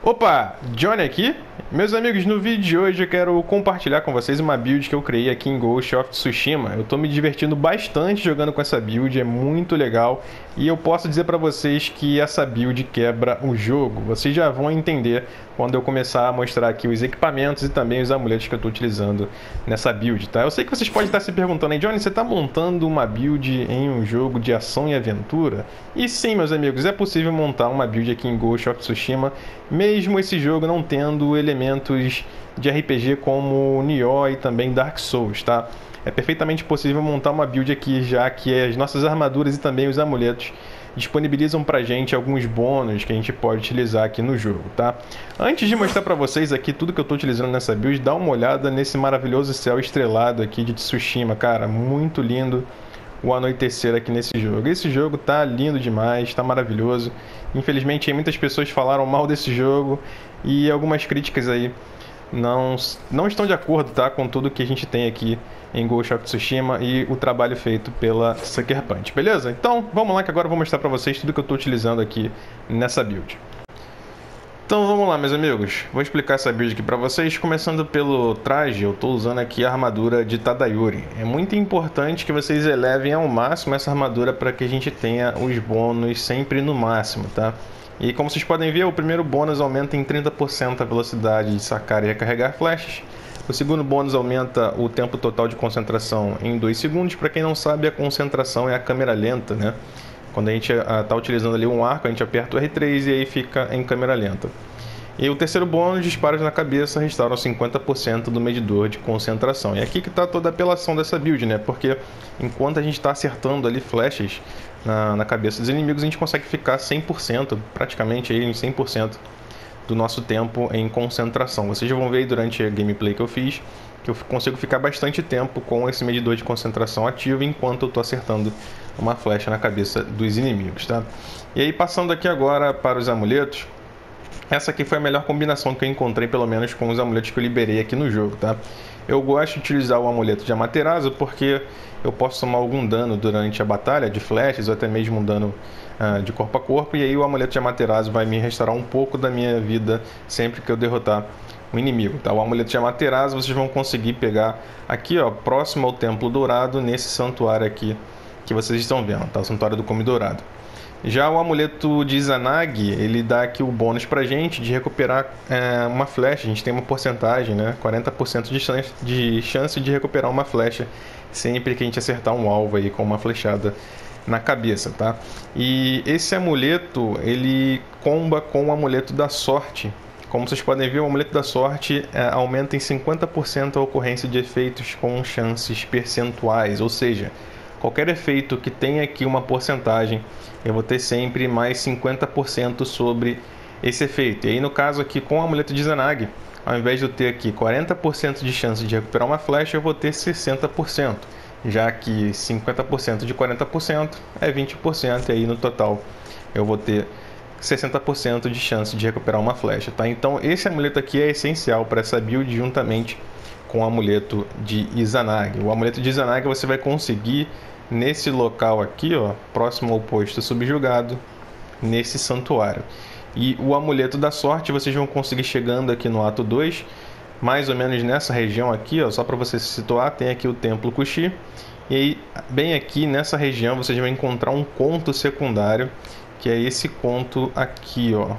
Opa, Johnny aqui. Meus amigos, no vídeo de hoje eu quero compartilhar com vocês uma build que eu criei aqui em Ghost of Tsushima. Eu tô me divertindo bastante jogando com essa build, é muito legal. E eu posso dizer pra vocês que essa build quebra o jogo. Vocês já vão entender quando eu começar a mostrar aqui os equipamentos e também os amuletos que eu tô utilizando nessa build, tá? Eu sei que vocês podem estar se perguntando, hein, Johnny, você tá montando uma build em um jogo de ação e aventura? E sim, meus amigos, é possível montar uma build aqui em Ghost of Tsushima, mesmo esse jogo não tendo elementos de RPG como Nioh e também Dark Souls, tá? É perfeitamente possível montar uma build aqui, já que as nossas armaduras e também os amuletos disponibilizam pra gente alguns bônus que a gente pode utilizar aqui no jogo, tá? Antes de mostrar pra vocês aqui tudo que eu tô utilizando nessa build, dá uma olhada nesse maravilhoso céu estrelado aqui de Tsushima, cara, muito lindo o anoitecer aqui nesse jogo. Esse jogo tá lindo demais, tá maravilhoso. Infelizmente, muitas pessoas falaram mal desse jogo e algumas críticas aí não estão de acordo, tá, com tudo que a gente tem aqui em Ghost of Tsushima e o trabalho feito pela Sucker Punch, beleza? Então, vamos lá que agora eu vou mostrar pra vocês tudo que eu tô utilizando aqui nessa build. Então vamos lá, meus amigos, vou explicar essa build aqui pra vocês, começando pelo traje. Eu tô usando aqui a armadura de Tadayori. É muito importante que vocês elevem ao máximo essa armadura para que a gente tenha os bônus sempre no máximo, tá? E como vocês podem ver, o primeiro bônus aumenta em 30% a velocidade de sacar e recarregar flechas. O segundo bônus aumenta o tempo total de concentração em 2 segundos. Para quem não sabe, a concentração é a câmera lenta, né? Quando a gente está utilizando ali um arco, a gente aperta o R3 e aí fica em câmera lenta. E o terceiro bônus, disparos na cabeça, restauram 50% do medidor de concentração. E aqui que está toda a apelação dessa build, né? Porque enquanto a gente está acertando ali flechas na cabeça dos inimigos, a gente consegue ficar 100%, praticamente aí em 100% do nosso tempo em concentração. Vocês vão ver aí durante a gameplay que eu fiz, que eu consigo ficar bastante tempo com esse medidor de concentração ativo enquanto eu estou acertando uma flecha na cabeça dos inimigos, tá? E aí, passando aqui agora para os amuletos, essa aqui foi a melhor combinação que eu encontrei, pelo menos com os amuletos que eu liberei aqui no jogo, tá? Eu gosto de utilizar o amuleto de Amaterasu porque eu posso tomar algum dano durante a batalha de flechas ou até mesmo um dano de corpo a corpo, e aí o amuleto de Amaterasu vai me restaurar um pouco da minha vida sempre que eu derrotar o inimigo, tá? O amuleto de Amaterasu vocês vão conseguir pegar aqui, ó, próximo ao Templo Dourado, nesse santuário aqui que vocês estão vendo, tá? O Santuário do Cume Dourado. Já o amuleto de Izanagi, ele dá aqui o bônus pra gente de recuperar uma flecha. A gente tem uma porcentagem, né? 40% de chance de recuperar uma flecha sempre que a gente acertar um alvo aí com uma flechada na cabeça, tá? E esse amuleto, ele comba com o amuleto da sorte. Como vocês podem ver, o amuleto da sorte aumenta em 50% a ocorrência de efeitos com chances percentuais, ou seja, qualquer efeito que tenha aqui uma porcentagem, eu vou ter sempre mais 50% sobre esse efeito. E aí, no caso aqui, com o amuleto de Izanagi, ao invés de eu ter aqui 40% de chance de recuperar uma flecha, eu vou ter 60%. Já que 50% de 40% é 20%, e aí no total eu vou ter 60% de chance de recuperar uma flecha, tá? Então esse amuleto aqui é essencial para essa build juntamente com o amuleto de Izanagi. O amuleto de Izanagi você vai conseguir nesse local aqui, ó, próximo ao posto subjugado, nesse santuário. E o amuleto da sorte vocês vão conseguir chegando aqui no ato 2, mais ou menos nessa região aqui, ó, só para você se situar, tem aqui o Templo Kushi. E aí, bem aqui nessa região, vocês vão encontrar um conto secundário, que é esse conto aqui, ó.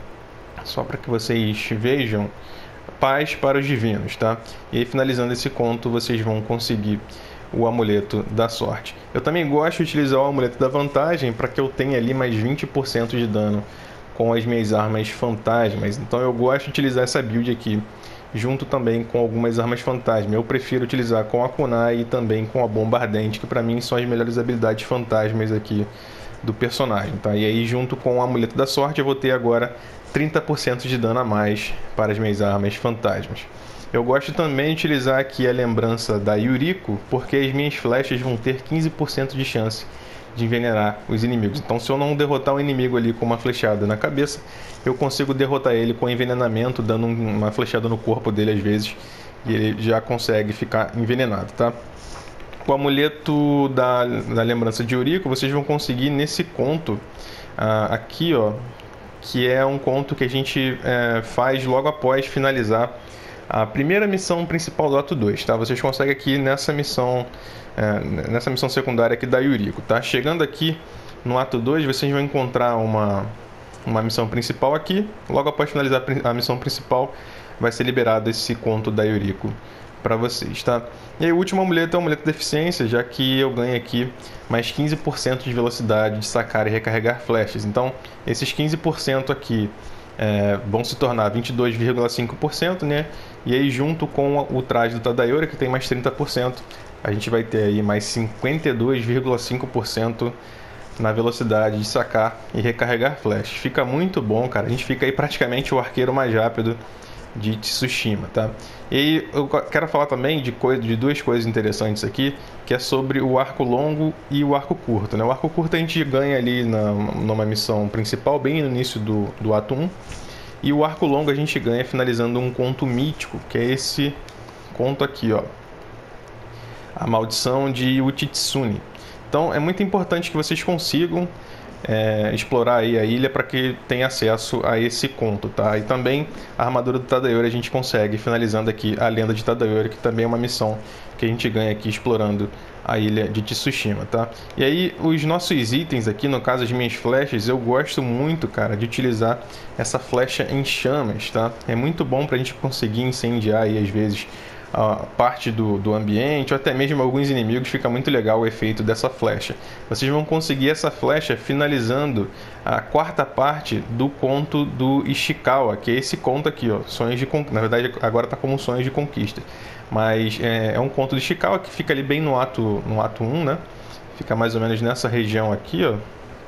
Só para que vocês vejam, paz para os divinos, tá? E aí, finalizando esse conto, vocês vão conseguir o amuleto da sorte. Eu também gosto de utilizar o amuleto da vantagem para que eu tenha ali mais 20% de dano com as minhas armas fantasmas. Então eu gosto de utilizar essa build aqui junto também com algumas armas fantasma. Eu prefiro utilizar com a kunai e também com a bomba ardente, que para mim são as melhores habilidades fantasmas aqui do personagem, tá? E aí, junto com o amuleto da sorte, eu vou ter agora 30% de dano a mais para as minhas armas fantasmas. Eu gosto também de utilizar aqui a lembrança da Yuriko, porque as minhas flechas vão ter 15% de chance de envenenar os inimigos. Então, se eu não derrotar um inimigo ali com uma flechada na cabeça, eu consigo derrotar ele com envenenamento, dando uma flechada no corpo dele às vezes, e ele já consegue ficar envenenado, tá? O amuleto da lembrança de Yuriko, vocês vão conseguir nesse conto aqui, ó, que é um conto que a gente faz logo após finalizar a primeira missão principal do ato 2, tá? Vocês conseguem aqui nessa missão secundária aqui da Yuriko, tá? Chegando aqui no ato 2, vocês vão encontrar uma missão principal aqui. Logo após finalizar a missão principal, vai ser liberado esse conto da Yuriko para vocês, tá? E aí o último amuleto é o amuleto de eficiência, já que eu ganho aqui mais 15% de velocidade de sacar e recarregar flechas. Então, esses 15% aqui vão se tornar 22,5%, né? E aí junto com o traje do Tadayori, que tem mais 30%, a gente vai ter aí mais 52,5% na velocidade de sacar e recarregar flechas. Fica muito bom, cara. A gente fica aí praticamente o arqueiro mais rápido de Tsushima, tá? E aí eu quero falar também de duas coisas interessantes aqui, que é sobre o arco longo e o arco curto, né? O arco curto a gente ganha ali numa missão principal, bem no início do ato 1, e o arco longo a gente ganha finalizando um conto mítico, que é esse conto aqui, ó, a maldição de Uchitsune. Então é muito importante que vocês consigam explorar aí a ilha para que tenha acesso a esse conto, tá? E também a armadura do Tadayori a gente consegue finalizando aqui a lenda de Tadayori, que também é uma missão que a gente ganha aqui explorando a ilha de Tsushima, tá? E aí os nossos itens aqui, no caso as minhas flechas, eu gosto muito, cara, de utilizar essa flecha em chamas, tá? É muito bom pra gente conseguir incendiar aí às vezes a parte do ambiente, ou até mesmo alguns inimigos. Fica muito legal o efeito dessa flecha. Vocês vão conseguir essa flecha finalizando a quarta parte do conto do Ishikawa, que é esse conto aqui, ó, Sonhos de Conquista. Na verdade agora está como Sonhos de Conquista, mas é um conto do Ishikawa que fica ali bem no ato 1, né? Fica mais ou menos nessa região aqui, ó.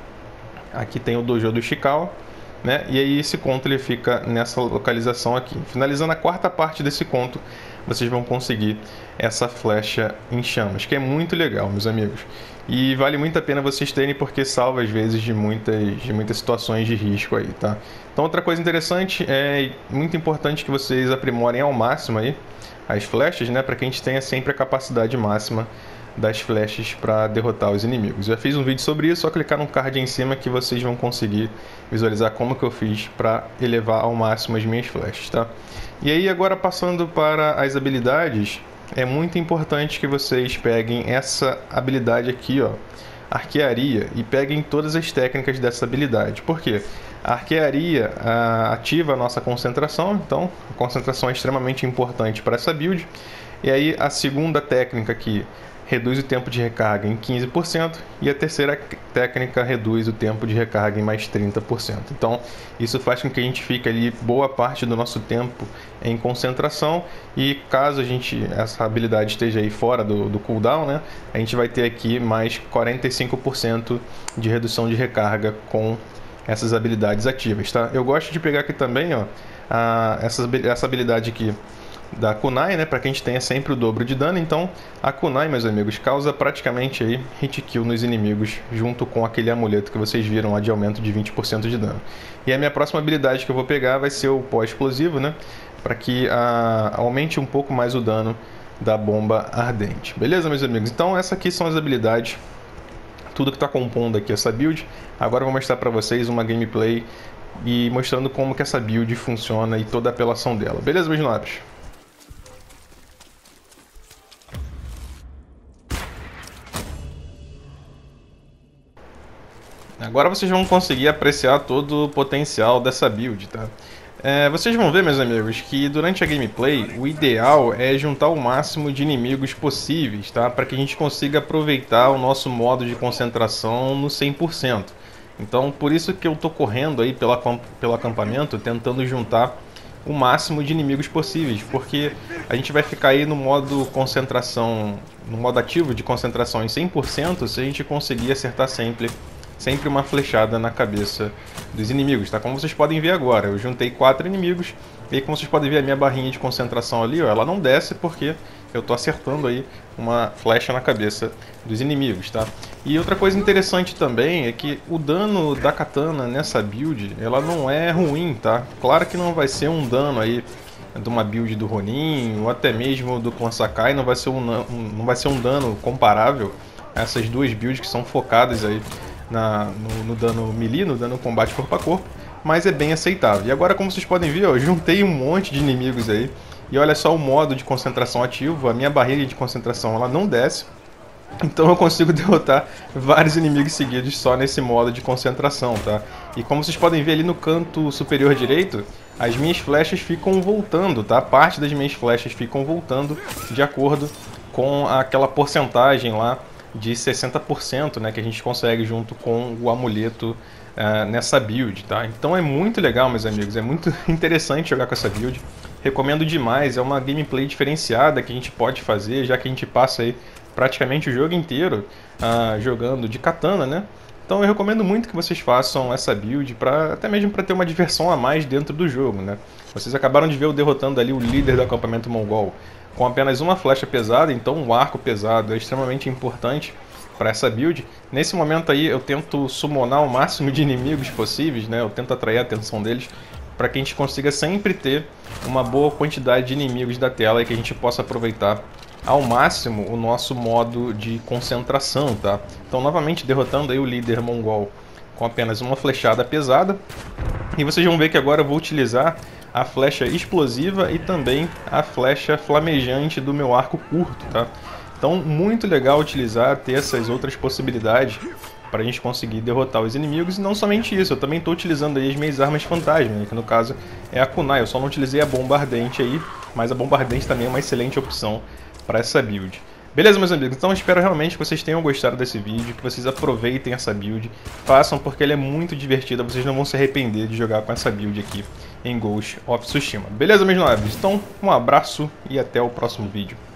Aqui tem o dojo do Ishikawa, né? E aí esse conto ele fica nessa localização aqui. Finalizando a quarta parte desse conto, vocês vão conseguir essa flecha em chamas, que é muito legal, meus amigos. E vale muito a pena vocês terem, porque salva às vezes de muitas situações de risco aí, tá? Então outra coisa interessante, muito importante que vocês aprimorem ao máximo aí as flechas, né? Para que a gente tenha sempre a capacidade máxima das flechas para derrotar os inimigos. Eu já fiz um vídeo sobre isso, só clicar no card em cima que vocês vão conseguir visualizar como que eu fiz para elevar ao máximo as minhas flechas, tá? E aí agora passando para as habilidades, é muito importante que vocês peguem essa habilidade aqui, ó, Arquearia, e peguem todas as técnicas dessa habilidade. Por quê? A Arquearia ativa a nossa concentração, então a concentração é extremamente importante para essa build. E aí a segunda técnica aqui reduz o tempo de recarga em 15%, e a terceira técnica reduz o tempo de recarga em mais 30%. Então isso faz com que a gente fique ali boa parte do nosso tempo em concentração, e caso essa habilidade esteja aí fora do cooldown, né, a gente vai ter aqui mais 45% de redução de recarga com essas habilidades ativas, tá? Eu gosto de pegar aqui também, ó, essa habilidade aqui da Kunai, né, para que a gente tenha sempre o dobro de dano. Então a Kunai, meus amigos, causa praticamente aí hit kill nos inimigos, junto com aquele amuleto que vocês viram lá de aumento de 20% de dano. E a minha próxima habilidade que eu vou pegar vai ser o pó explosivo, né, para que aumente um pouco mais o dano da bomba ardente. Beleza, meus amigos? Então essas aqui são as habilidades, tudo que está compondo aqui essa build. Agora eu vou mostrar para vocês uma gameplay e mostrando como que essa build funciona e toda a apelação dela. Beleza, meus nobres? Agora vocês vão conseguir apreciar todo o potencial dessa build, tá? Vocês vão ver, meus amigos, que durante a gameplay o ideal é juntar o máximo de inimigos possíveis, tá? Para que a gente consiga aproveitar o nosso modo de concentração no 100%. Então por isso que eu tô correndo aí pelo acampamento, tentando juntar o máximo de inimigos possíveis, porque a gente vai ficar aí no modo concentração, no modo ativo de concentração em 100%, se a gente conseguir acertar sempre uma flechada na cabeça dos inimigos, tá? Como vocês podem ver agora, eu juntei 4 inimigos, e aí, como vocês podem ver, a minha barrinha de concentração ali, ó, ela não desce porque eu tô acertando aí uma flecha na cabeça dos inimigos, tá? E outra coisa interessante também é que o dano da katana nessa build, ela não é ruim, tá? Claro que não vai ser um dano aí de uma build do Ronin, ou até mesmo do Clan Sakai, não vai ser um dano comparável a essas duas builds que são focadas aí no dano melee, no dano combate corpo a corpo, mas é bem aceitável. E agora, como vocês podem ver, eu juntei um monte de inimigos aí. E olha só o modo de concentração ativo, a minha barreira de concentração ela não desce. Então eu consigo derrotar vários inimigos seguidos só nesse modo de concentração, tá? E como vocês podem ver ali no canto superior direito, as minhas flechas ficam voltando, tá? Parte das minhas flechas ficam voltando de acordo com aquela porcentagem lá de 60%, né? Que a gente consegue junto com o amuleto nessa build, tá? Então é muito legal, meus amigos, é muito interessante jogar com essa build. Recomendo demais, é uma gameplay diferenciada que a gente pode fazer, já que a gente passa aí praticamente o jogo inteiro jogando de katana, né? Então eu recomendo muito que vocês façam essa build, até mesmo para ter uma diversão a mais dentro do jogo, né? Vocês acabaram de ver eu derrotando ali o líder do acampamento mongol com apenas uma flecha pesada, então o arco pesado é extremamente importante para essa build. Nesse momento aí eu tento summonar o máximo de inimigos possíveis, né? Eu tento atrair a atenção deles para que a gente consiga sempre ter uma boa quantidade de inimigos da tela e que a gente possa aproveitar ao máximo o nosso modo de concentração, tá? Então, novamente, derrotando aí o líder mongol com apenas uma flechada pesada. E vocês vão ver que agora eu vou utilizar a flecha explosiva e também a flecha flamejante do meu arco curto, tá? Então, muito legal utilizar, ter essas outras possibilidades para a gente conseguir derrotar os inimigos. E não somente isso, eu também estou utilizando aí as minhas armas fantasma, né? Que no caso é a kunai. Eu só não utilizei a bomba ardente aí, mas a bomba ardente também é uma excelente opção para essa build. Beleza, meus amigos? Então eu espero realmente que vocês tenham gostado desse vídeo, que vocês aproveitem essa build, façam porque ela é muito divertida, vocês não vão se arrepender de jogar com essa build aqui em Ghost of Tsushima. Beleza, meus nobres? Então, um abraço e até o próximo vídeo.